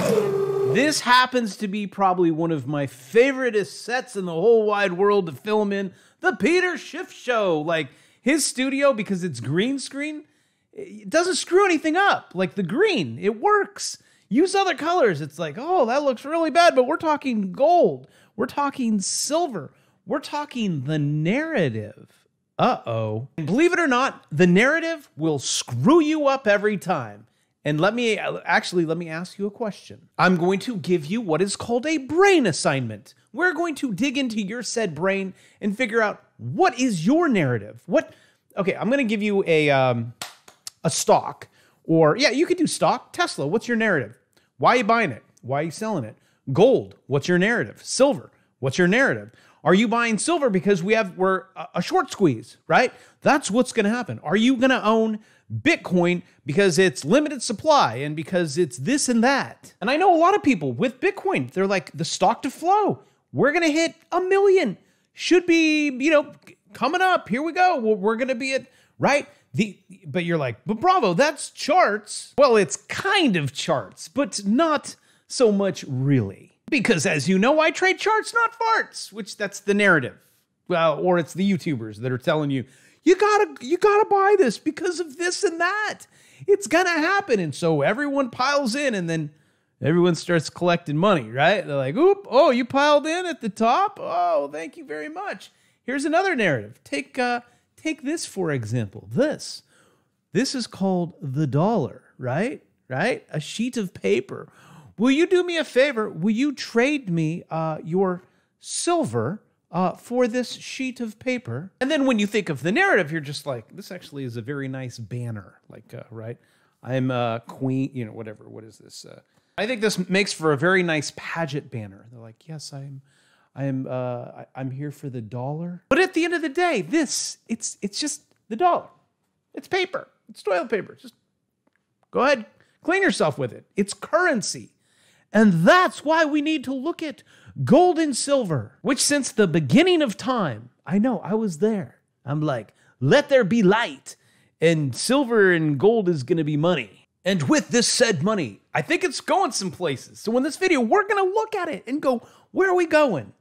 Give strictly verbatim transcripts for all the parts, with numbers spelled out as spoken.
This happens to be probably one of my favoriteest sets in the whole wide world to film in, the Peter Schiff Show. Like, his studio, because it's green screen, it doesn't screw anything up. Like, the green, it works. Use other colors. It's like, oh, that looks really bad, but we're talking gold. We're talking silver. We're talking the narrative. Uh-oh. And believe it or not, the narrative will screw you up every time. And let me, actually, let me ask you a question. I'm going to give you what is called a brain assignment. We're going to dig into your said brain and figure out what is your narrative. What, okay, I'm going to give you a, um, a stock, or yeah, you could do stock. Tesla, what's your narrative? Why are you buying it? Why are you selling it? Gold, what's your narrative? Silver, what's your narrative? Are you buying silver because we have, we're a short squeeze, right? That's what's going to happen. Are you going to own Bitcoin because it's limited supply and because it's this and that? And I know a lot of people with Bitcoin, they're like, the stock to flow, we're going to hit a million. Should be, you know, coming up. Here we go. We're going to be at, right? The, but you're like, but Bravo, that's charts. Well, it's kind of charts, but not so much really. Because as you know, I trade charts, not farts, which that's the narrative. Well, or it's the YouTubers that are telling you, you gotta, you gotta buy this because of this and that. It's gonna happen. And so everyone piles in and then everyone starts collecting money, right? They're like, oop, oh, you piled in at the top? Oh, thank you very much. Here's another narrative. Take, uh, take this, for example. This. This is called the dollar, right? Right? A sheet of paper. Will you do me a favor? Will you trade me uh, your silver uh, for this sheet of paper? And then when you think of the narrative, you're just like, this actually is a very nice banner. Like, uh, right? I'm a queen, you know, whatever. What is this? Uh, I think this makes for a very nice pageant banner. They're like, yes, I'm, I'm, uh, I, I'm here for the dollar. But at the end of the day, this, it's, it's just the dollar. It's paper. It's toilet paper. Just go ahead, clean yourself with it. It's currency. And that's why we need to look at gold and silver, which since the beginning of time, I know, I was there. I'm like, let there be light, and silver and gold is going to be money. And with this said money, I think it's going some places. So in this video, we're going to look at it and go, where are we going?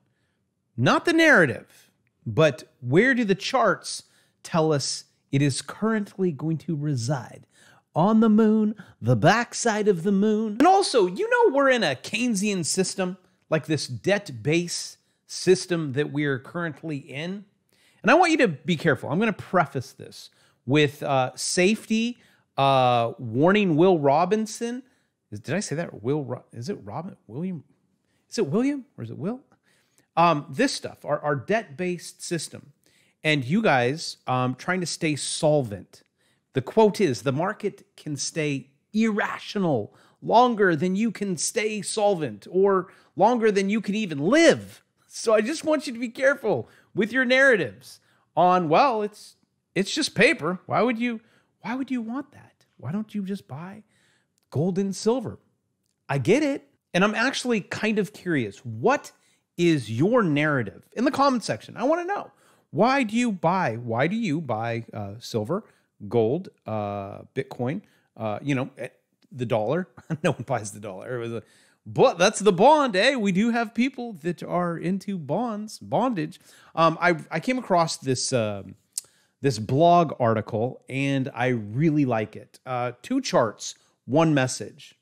Not the narrative, but where do the charts tell us it is currently going to reside? On the moon, the backside of the moon. And also, you know, we're in a Keynesian system, like this debt-based system that we're currently in. And I want you to be careful. I'm going to preface this with uh, safety, uh, warning Will Robinson. Is, did I say that? Will, Ro is it Robin? William? Is it William or is it Will? Um, this stuff, our, our debt-based system. And you guys um, trying to stay solvent. The quote is, the market can stay irrational longer than you can stay solvent, or longer than you can even live. So I just want you to be careful with your narratives on, well, it's it's just paper. Why would you why would you want that? Why don't you just buy gold and silver? I get it. And I'm actually kind of curious. What is your narrative? In the comment section, I want to know. Why do you buy, why do you buy uh, silver, gold, uh, Bitcoin, uh, you know, the dollar? No one buys the dollar. It was a, but that's the bond, eh? We do have people that are into bonds, bondage. Um, I, I came across this, uh, this blog article, and I really like it. Uh, two charts, one message.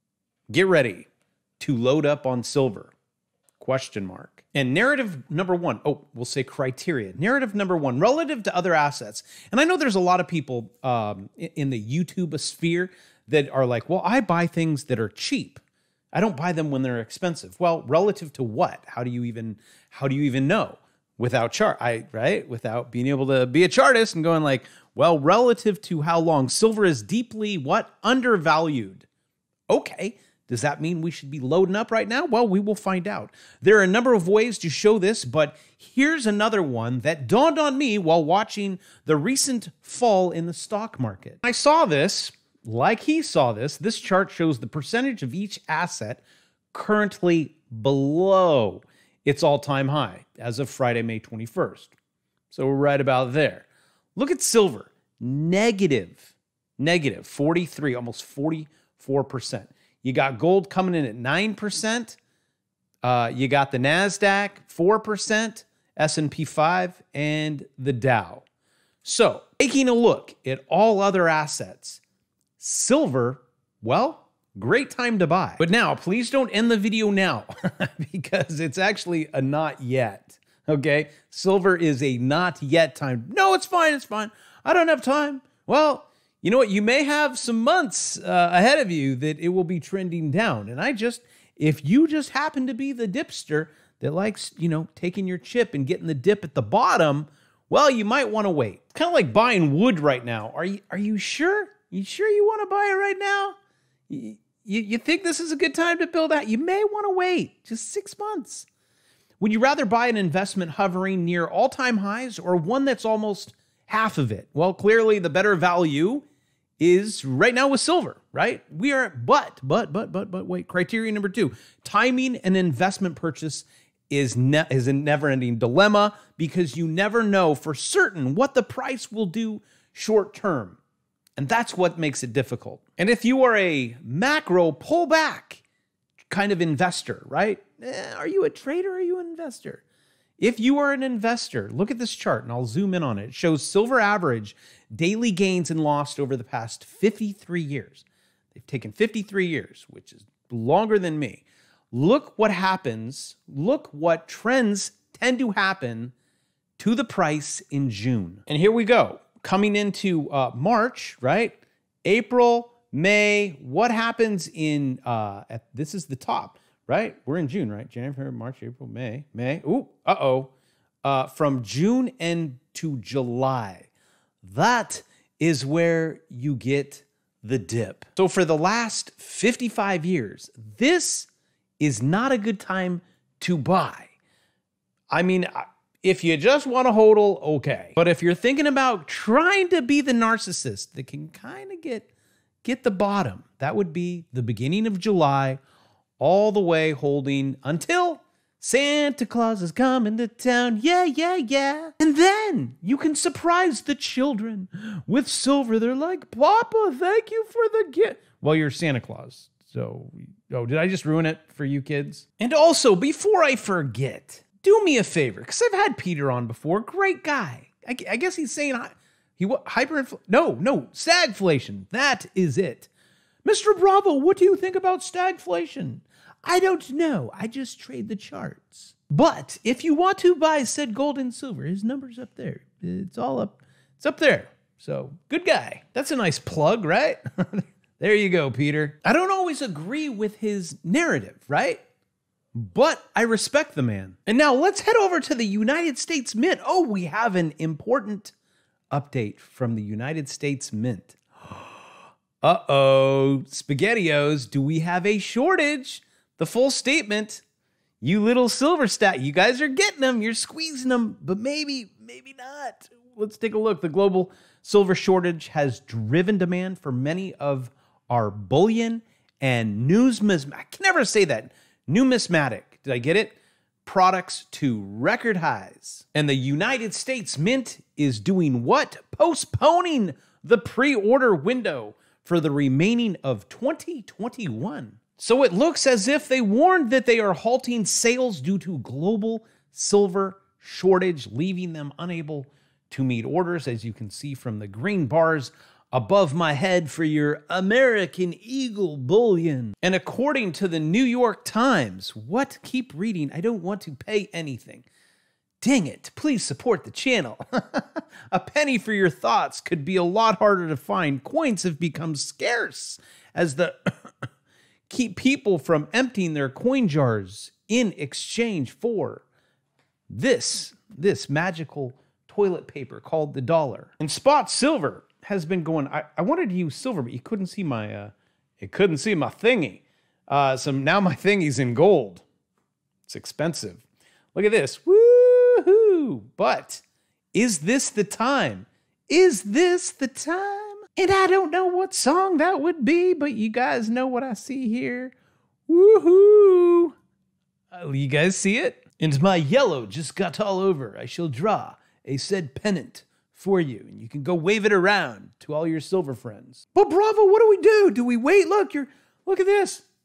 Get ready to load up on silver, question mark. And narrative number one, oh, we'll say criteria. Narrative number one, relative to other assets. And I know there's a lot of people um, in the YouTube sphere that are like, well, I buy things that are cheap. I don't buy them when they're expensive. Well, relative to what? How do you even, how do you even know? Without chart, I, right? Without being able to be a chartist and going like, well, relative to how long? Silver is deeply what? Undervalued. Okay. Does that mean we should be loading up right now? Well, we will find out. There are a number of ways to show this, but here's another one that dawned on me while watching the recent fall in the stock market. I saw this, like he saw this. This chart shows the percentage of each asset currently below its all-time high as of Friday, May twenty-first. So we're right about there. Look at silver, negative, negative forty-three, almost forty-four percent. You got gold coming in at nine percent. Uh, you got the NASDAQ, four percent, S and P five, and the Dow. So, taking a look at all other assets, silver, well, great time to buy. But now, please don't end the video now because it's actually a not yet, okay? Silver is a not yet time. No, it's fine, it's fine. I don't have time. Well, you know what? You may have some months uh, ahead of you that it will be trending down. And I just, if you just happen to be the dipster that likes, you know, taking your chip and getting the dip at the bottom, well, you might want to wait. It's kind of like buying wood right now. Are you, are you sure? You sure you want to buy it right now? You, you, you think this is a good time to build out? You may want to wait just six months. Would you rather buy an investment hovering near all-time highs or one that's almost half of it? Well, clearly the better value is right now with silver, right? We are, but, but, but, but, but, wait, criteria number two, timing an investment purchase is, ne is a never-ending dilemma because you never know for certain what the price will do short-term. And that's what makes it difficult. And if you are a macro pullback kind of investor, right? Eh, are you a trader or are you an investor? If you are an investor, look at this chart and I'll zoom in on it. It shows silver average daily gains and loss over the past fifty-three years. They've taken fifty-three years, which is longer than me. Look what happens. Look what trends tend to happen to the price in June. And here we go. Coming into uh, March, right? April, May. What happens in, uh, at, this is the top, right? We're in June, right? January, February, March, April, May, May. Ooh, uh-oh. Uh, from June and to July. That is where you get the dip. So for the last fifty-five years, this is not a good time to buy. I mean, if you just want to hodl, okay. But if you're thinking about trying to be the narcissist that can kind of get, get the bottom, that would be the beginning of July, all the way holding until Santa Claus is coming to town. Yeah, yeah, yeah. And then you can surprise the children with silver. They're like, Papa, thank you for the gift. Well, you're Santa Claus. So, oh, did I just ruin it for you kids? And also, before I forget, do me a favor, because I've had Peter on before. Great guy. I, I guess he's saying he hyperinflation. No, no, stagflation. That is it. Mister Bravo, what do you think about stagflation? I don't know. I just trade the charts. But if you want to buy said gold and silver, his number's up there. It's all up. It's up there. So good guy. That's a nice plug, right? There you go, Peter. I don't always agree with his narrative, right? But I respect the man. And now let's head over to the United States Mint. Oh, we have an important update from the United States Mint. Uh-oh, SpaghettiOs, do we have a shortage? The full statement, you little silver stat, you guys are getting them, you're squeezing them, but maybe, maybe not. Let's take a look. The global silver shortage has driven demand for many of our bullion and numismatic, I can never say that, numismatic, did I get it? Products to record highs. And the United States Mint is doing what? Postponing the pre-order window for the remaining of twenty twenty-one. So it looks as if they warned that they are halting sales due to global silver shortage, leaving them unable to meet orders, as you can see from the green bars above my head for your American Eagle bullion. And according to the New York Times, what? Keep reading. I don't want to pay anything. Dang it, please support the channel. A penny for your thoughts could be a lot harder to find. Coins have become scarce as the keep people from emptying their coin jars in exchange for this, this magical toilet paper called the dollar. And spot silver has been going, I, I wanted to use silver, but you couldn't see my, uh, it couldn't see my thingy. Uh, so now my thingy's in gold. It's expensive. Look at this, woohoo! But is this the time? Is this the time? And I don't know what song that would be, but you guys know what I see here. Woohoo! Uh, you guys see it? And my yellow just got all over. I shall draw a said pennant for you, and you can go wave it around to all your silver friends. But Bravo, what do we do? Do we wait? Look, you're look at this.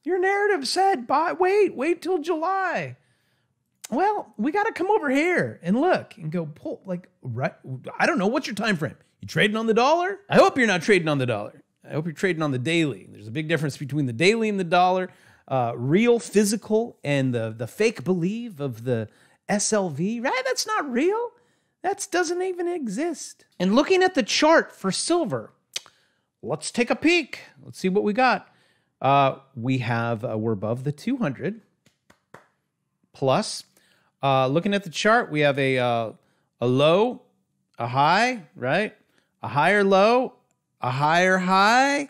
Your narrative said, buy, wait, wait till July. Well, we got to come over here and look and go pull, like, right. I don't know. What's your time frame? You trading on the dollar? I hope you're not trading on the dollar. I hope you're trading on the daily. There's a big difference between the daily and the dollar. Uh, real, physical, and the, the fake believe of the S L V, right? That's not real. That doesn't even exist. And looking at the chart for silver, let's take a peek. Let's see what we got. Uh, we have, uh, we're above the two hundred plus. Uh, looking at the chart, we have a, uh, a low, a high, right? A higher low, a higher high,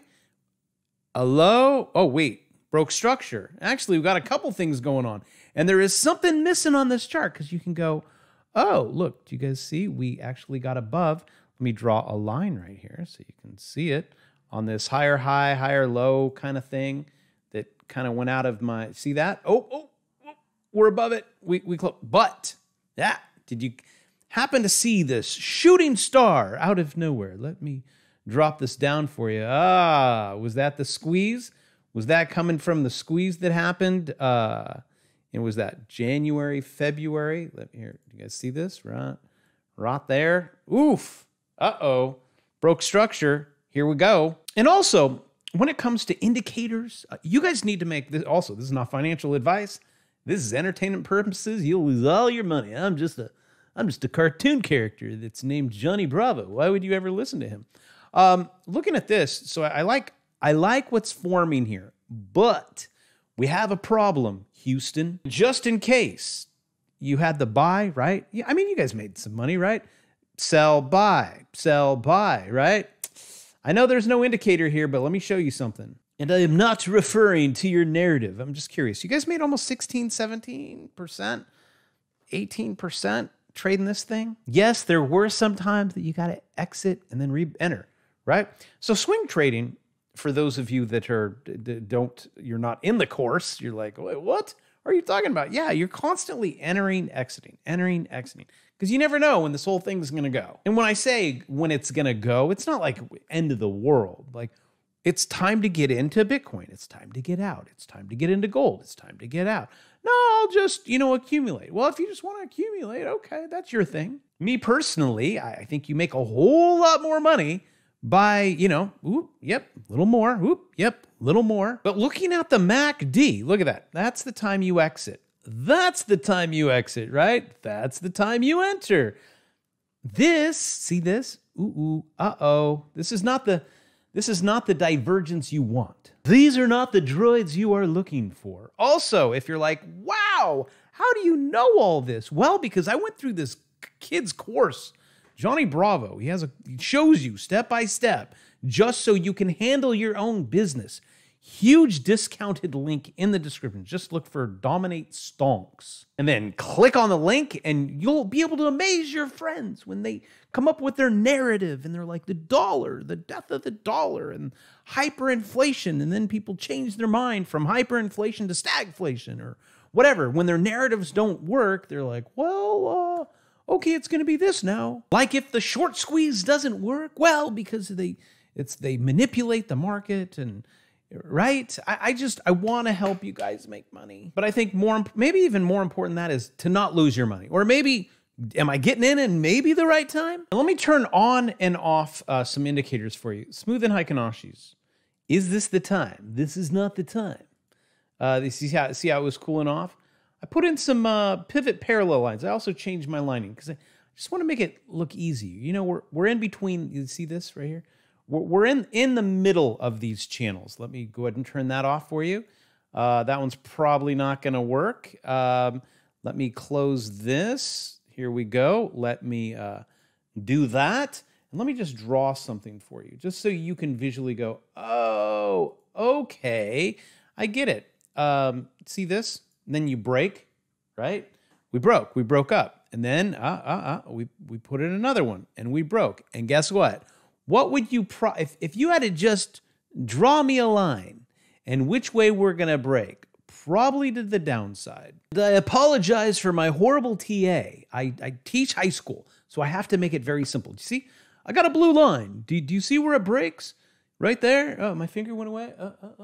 a low. Oh, wait, broke structure. Actually, we've got a couple things going on. And there is something missing on this chart because you can go, oh, look, do you guys see? We actually got above. Let me draw a line right here so you can see it on this higher high, higher low kind of thing that kind of went out of my, see that? Oh, oh, oh we're above it. We, we close. But, yeah, did you happen to see this shooting star out of nowhere? Let me drop this down for you. Ah, was that the squeeze? Was that coming from the squeeze that happened? Uh, and was that January, February? Let me hear. Do you guys see this? Right, right there. Oof. Uh-oh. Broke structure. Here we go. And also, when it comes to indicators, uh, you guys need to make this. Also, this is not financial advice. This is entertainment purposes. You'll lose all your money. I'm just a, I'm just a cartoon character that's named Johnny Bravo. Why would you ever listen to him? Um, looking at this, so I, I like, I like what's forming here, but we have a problem, Houston. Just in case you had the buy, right? Yeah, I mean, you guys made some money, right? Sell, buy, sell, buy, right? I know there's no indicator here, but let me show you something. And I am not referring to your narrative. I'm just curious. You guys made almost sixteen, seventeen percent, eighteen percent trading this thing. Yes, there were some times that you got to exit and then re-enter, right? So swing trading, for those of you that are don't, you're not in the course, you're like, wait, what are you talking about? Yeah, you're constantly entering, exiting, entering, exiting, because you never know when this whole thing's going to go. And when I say when it's going to go, it's not like end of the world. Like, it's time to get into Bitcoin. It's time to get out. It's time to get into gold. It's time to get out. No, I'll just, you know, accumulate. Well, if you just want to accumulate, okay, that's your thing. Me personally, I think you make a whole lot more money by, you know, oop, yep, a little more, oop, yep, a little more. But looking at the M A C D, look at that. That's the time you exit. That's the time you exit, right? That's the time you enter. This, see this? Ooh, ooh, uh-oh. This is not the, this is not the divergence you want. These are not the droids you are looking for. Also, if you're like, wow, how do you know all this? Well, because I went through this kid's course. Johnny Bravo, he has a, he shows you step by step, just so you can handle your own business. Huge discounted link in the description. Just look for Dominate Stonks. And then click on the link and you'll be able to amaze your friends when they come up with their narrative and they're like, the dollar, the death of the dollar, and hyperinflation. And then people change their mind from hyperinflation to stagflation or whatever. When their narratives don't work, they're like, well, uh, okay, it's going to be this now. Like if the short squeeze doesn't work, well, because they it's they manipulate the market and right? I, I just, I want to help you guys make money. But I think more, maybe even more important than that is to not lose your money. Or maybe, am I getting in and maybe the right time? And let me turn on and off uh, some indicators for you. Smooth and Heikenashi's. Is this the time? This is not the time. Uh, you see how, see how it was cooling off? I put in some uh, pivot parallel lines. I also changed my lining because I just want to make it look easy. You know, we're, we're in between, you see this right here? We're in, in the middle of these channels. Let me go ahead and turn that off for you. Uh, that one's probably not going to work. Um, let me close this. Here we go. Let me uh, do that. And let me just draw something for you, just so you can visually go, oh, okay, I get it. Um, see this? And then you break, right? We broke. We broke up. And then uh, uh, uh, we, we put in another one, and we broke. And guess what? What would you, pro if, if you had to just draw me a line and which way we're going to break? Probably to the downside. I apologize for my horrible T A. I, I teach high school, so I have to make it very simple. Do you see? I got a blue line. Do, do you see where it breaks? Right there? Oh, my finger went away. Uh, uh, uh.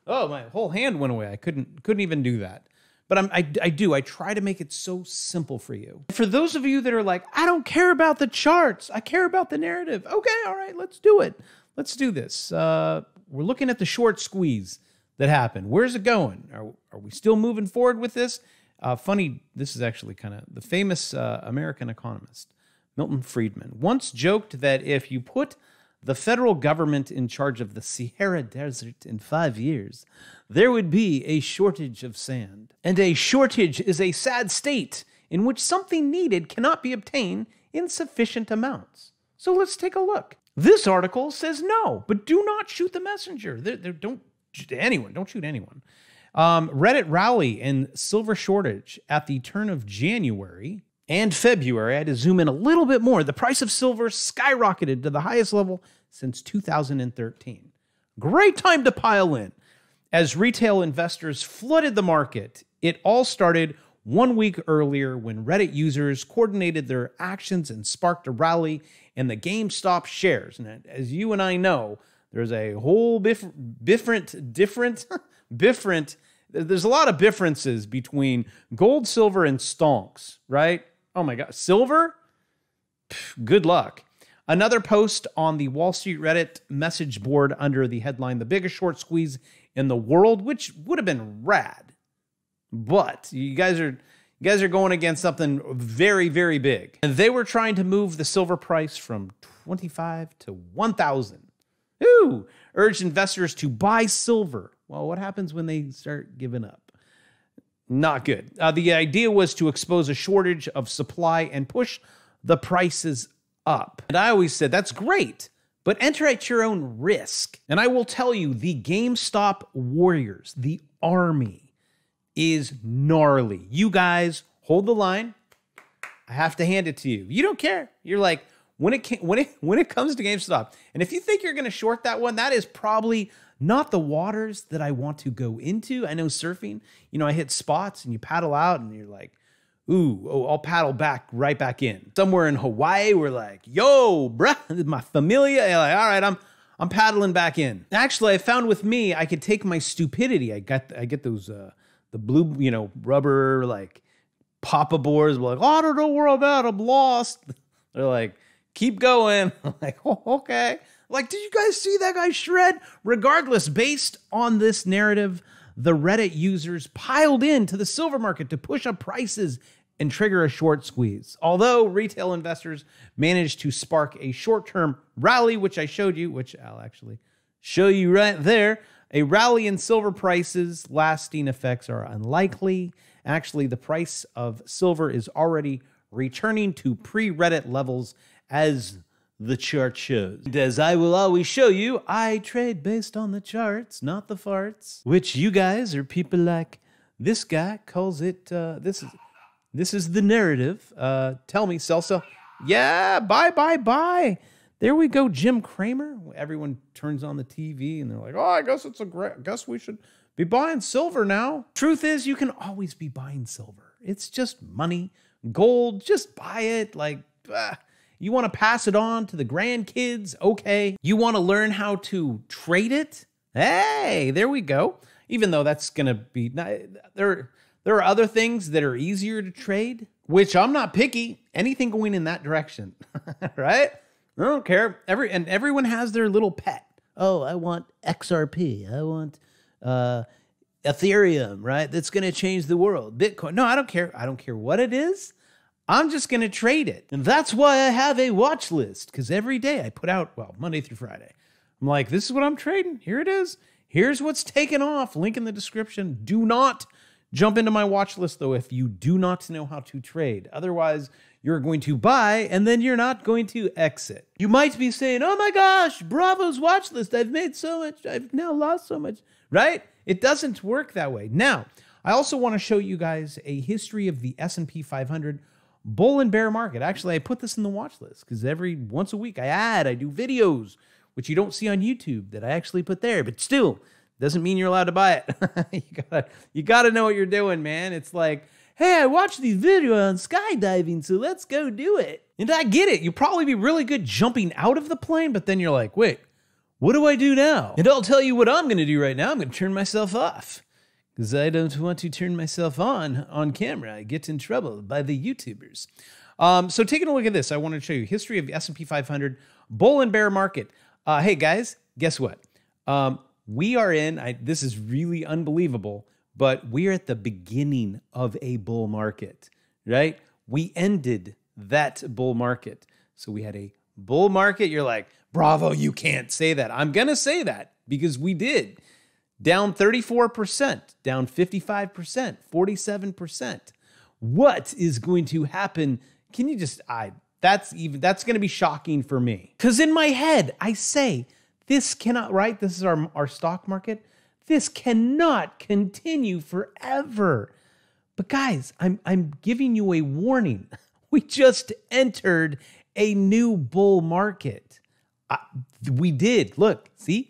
Oh, my whole hand went away. I couldn't couldn't even do that. But I'm, I, I do. I try to make it so simple for you. For those of you that are like, I don't care about the charts. I care about the narrative. Okay, all right, let's do it. Let's do this. Uh, we're looking at the short squeeze that happened. Where's it going? Are, are we still moving forward with this? Uh, funny, this is actually kind of the famous uh, American economist, Milton Friedman, once joked that if you put the federal government in charge of the Sahara Desert in five years, there would be a shortage of sand. And a shortage is a sad state in which something needed cannot be obtained in sufficient amounts. So let's take a look. This article says no, but do not shoot the messenger. They're, they're, don't shoot anyone. Don't shoot anyone. Um, Reddit rally and silver shortage at the turn of January and February. I had to zoom in a little bit more. The price of silver skyrocketed to the highest level since two thousand thirteen. Great time to pile in. As retail investors flooded the market, it all started one week earlier when Reddit users coordinated their actions and sparked a rally in the GameStop shares. And as you and I know, there's a whole bif- different, different, different, there's a lot of differences between gold, silver, and stonks, right? Oh my God, silver? Pff, good luck. Another post on the Wall Street Reddit message board under the headline, "The Biggest Short Squeeze in the World," which would have been rad. But you guys are you guys are going against something very, very big. And they were trying to move the silver price from twenty-five to one thousand. Ooh, urged investors to buy silver. Well, what happens when they start giving up? Not good. Uh, the idea was to expose a shortage of supply and push the prices up. And I always said, that's great, but enter at your own risk. And I will tell you, the GameStop warriors, the army, is gnarly. You guys hold the line. I have to hand it to you. You don't care. You're like, when it can, when it when it comes to GameStop, and if you think you're going to short that one, that is probably not the waters that I want to go into. I know surfing, you know, I hit spots and you paddle out and you're like, ooh, oh, I'll paddle back right back in. Somewhere in Hawaii, we're like, yo, bruh, my familia. And like, all right, I'm I'm paddling back in. Actually, I found with me, I could take my stupidity. I got I get those uh, the blue, you know, rubber like papa boards. We're like, oh, I don't know where I'm at. I'm lost. They're like, keep going. I'm like, oh, okay. Like, did you guys see that guy shred? Regardless, based on this narrative, the Reddit users piled into the silver market to push up prices and trigger a short squeeze. Although retail investors managed to spark a short-term rally, which I showed you, which I'll actually show you right there. A rally in silver prices, lasting effects are unlikely. Actually, the price of silver is already returning to pre-Reddit levels as the chart shows. And as I will always show you, I trade based on the charts, not the farts, which you guys are people like this guy calls it, uh, this is this is the narrative. Uh, tell me, Celsa. Yeah, bye, bye, bye. There we go, Jim Cramer. Everyone turns on the T V and they're like, oh, I guess it's a great, I guess we should be buying silver now. Truth is, you can always be buying silver. It's just money. Gold, just buy it. Like, ah. You want to pass it on to the grandkids? Okay. You want to learn how to trade it? Hey, there we go. Even though that's going to be, there, there are other things that are easier to trade, which I'm not picky. Anything going in that direction, right? I don't care. Every and everyone has their little pet. Oh, I want X R P. I want uh, Ethereum, right? That's going to change the world. Bitcoin. No, I don't care. I don't care what it is. I'm just going to trade it. And that's why I have a watch list, because every day I put out, well, Monday through Friday. I'm like, this is what I'm trading. Here it is. Here's what's taken off. Link in the description. Do not jump into my watch list, though, if you do not know how to trade. Otherwise, you're going to buy, and then you're not going to exit. You might be saying, oh my gosh, Bravo's watch list. I've made so much. I've now lost so much, right? It doesn't work that way. Now, I also want to show you guys a history of the S and P five hundred bull and bear market. Actually, I put this in the watch list because every once a week I add, I do videos, which you don't see on YouTube that I actually put there, but still doesn't mean you're allowed to buy it. you gotta, you gotta know what you're doing, man. It's like, hey, I watched these videos on skydiving, so let's go do it. And I get it. You'll probably be really good jumping out of the plane, but then you're like, wait, What do I do now? And I'll tell you what I'm going to do right now. I'm going to turn myself off because I don't want to turn myself on on camera. I get in trouble by the YouTubers. Um, so taking a look at this, I want to show you history of the S and P five hundred bull and bear market. Uh, hey guys, guess what? Um, we are in, I, this is really unbelievable, but we're at the beginning of a bull market, right? We ended that bull market. So we had a bull market. You're like, bravo, you can't say that. I'm going to say that because we did. Down thirty-four percent, down fifty-five percent, forty-seven percent. What is going to happen? Can you just, I, that's even, that's going to be shocking for me. Because in my head, I say, this cannot, right? This is our, our stock market. This cannot continue forever. But guys, I'm, I'm giving you a warning. We just entered a new bull market. I, we did. Look, see?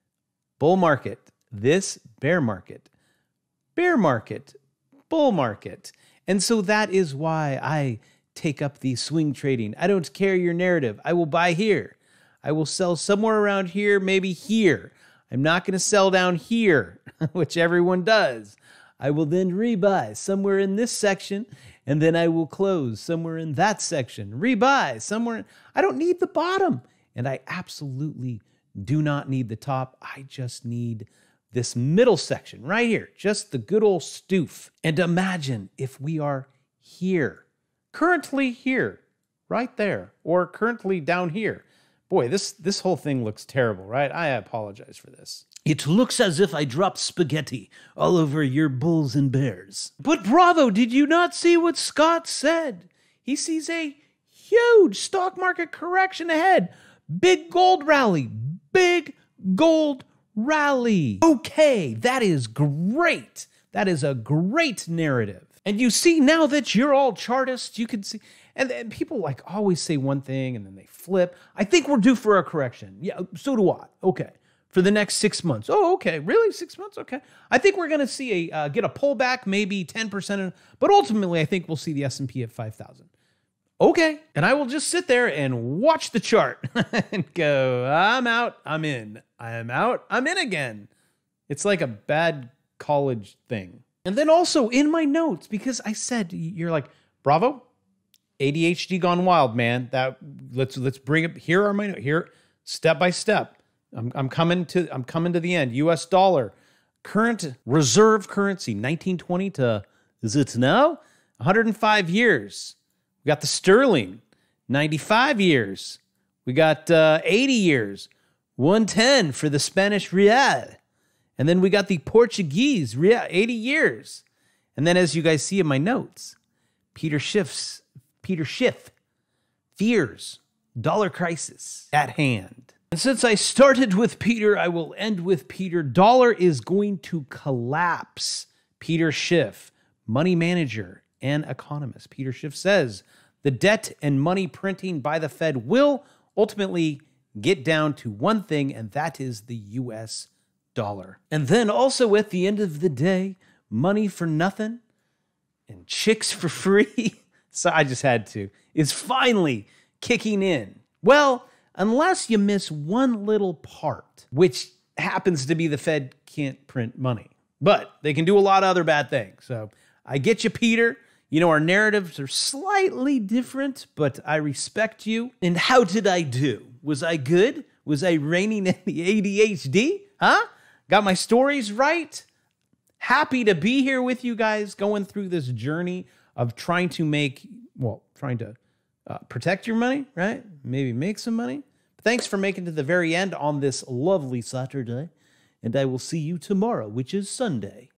Bull market. This bear market. Bear market. Bull market. And so that is why I take up the swing trading. I don't care your narrative. I will buy here. I will sell somewhere around here, maybe here. I'm not going to sell down here, which everyone does. I will then rebuy somewhere in this section, and then I will close somewhere in that section. Rebuy somewhere. I don't need the bottom, and I absolutely do not need the top. I just need this middle section right here, just the good old stoof. And imagine if we are here, currently here, right there, or currently down here. Boy, this, this whole thing looks terrible, right? I apologize for this. It looks as if I dropped spaghetti all over your bulls and bears. But bravo, did you not see what Scott said? He sees a huge stock market correction ahead. Big gold rally, big gold rally. Okay, that is great. That is a great narrative. And you see now that you're all chartists, you can see, and, and people like always say one thing and then they flip. I think we're due for a correction. Yeah, so do I. Okay. For the next six months. Oh, okay. Really? Six months? Okay. I think we're going to see a, uh, get a pullback, maybe ten percent, but ultimately I think we'll see the S and P at five thousand. Okay. And I will just sit there and watch the chart and go, I'm out, I'm in. I'm out, I'm in again. It's like a bad college thing. And then also in my notes, because I said, you're like, bravo, A D H D gone wild, man. That let's let's bring it. Here are my notes. Here, step by step. I'm I'm coming to I'm coming to the end. U S dollar, current reserve currency, nineteen twenty to, is it now? one hundred five years. We got the sterling, ninety-five years. We got uh, eighty years, one ten for the Spanish real. And then we got the Portuguese real, eighty years. And then as you guys see in my notes, Peter Schiff's, Peter Schiff fears dollar crisis at hand. And since I started with Peter, I will end with Peter. Dollar is going to collapse. Peter Schiff, money manager and economist. Peter Schiff says the debt and money printing by the Fed will ultimately get down to one thing, and that is the U S dollar. And then also at the end of the day, money for nothing and chicks for free, so I just had to, is finally kicking in. Well, unless you miss one little part, which happens to be the Fed can't print money, but they can do a lot of other bad things. So I get you, Peter. You know, our narratives are slightly different, but I respect you. And how did I do? Was I good? Was I reigning in the A D H D? Huh? Got my stories right? Happy to be here with you guys going through this journey of trying to make, well, trying to uh, protect your money, right? Maybe make some money. Thanks for making it to the very end on this lovely Saturday. And I will see you tomorrow, which is Sunday.